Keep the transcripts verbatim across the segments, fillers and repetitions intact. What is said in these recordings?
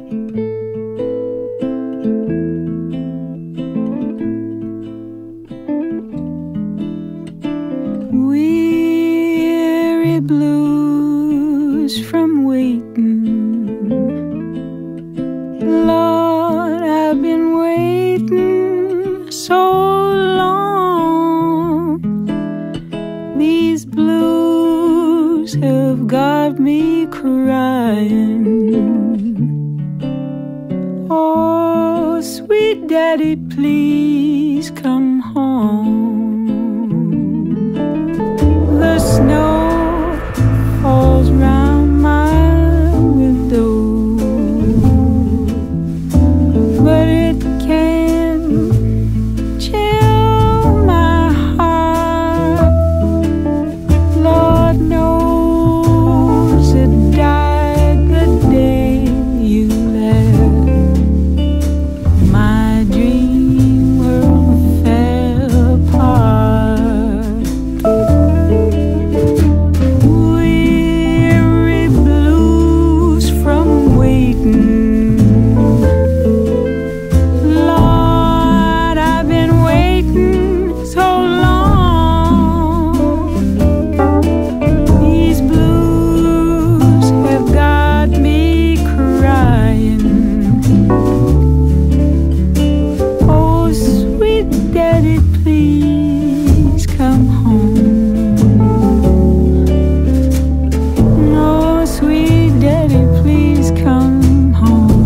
Weary blues from waiting. Lord, I've been waiting so long. These blues have got me crying. Oh, sweet daddy, please come home. The snow falls round my window, but it can't chill my heart. Lord knows it died the day you left. My dream world fell apart. Weary blues from waiting. Lord, I've been waiting so long. These blues have got me crying. Oh, sweet daddy, please come home. Oh, sweet daddy, please come home.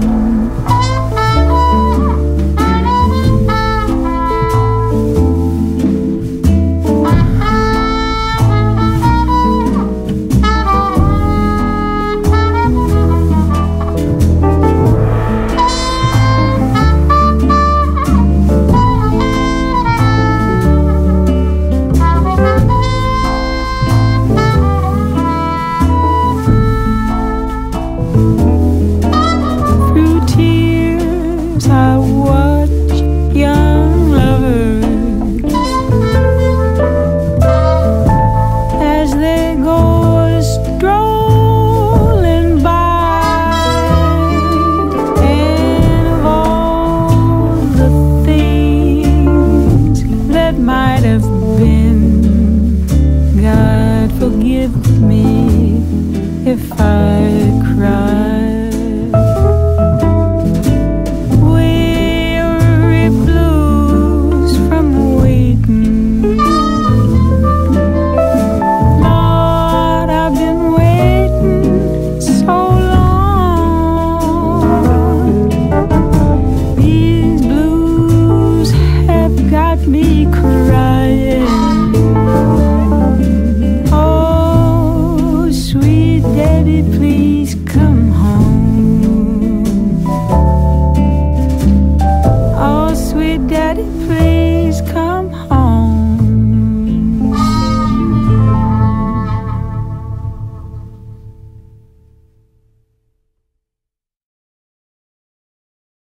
Through tears I watch young lovers as they go strolling by, and of all the things that might have been, God forgive me if I cry. Weary blues from waiting. Lord, I've been waiting so long. These blues have got me crying. Oh, sweet daddy, please come home. Oh, sweet daddy, please.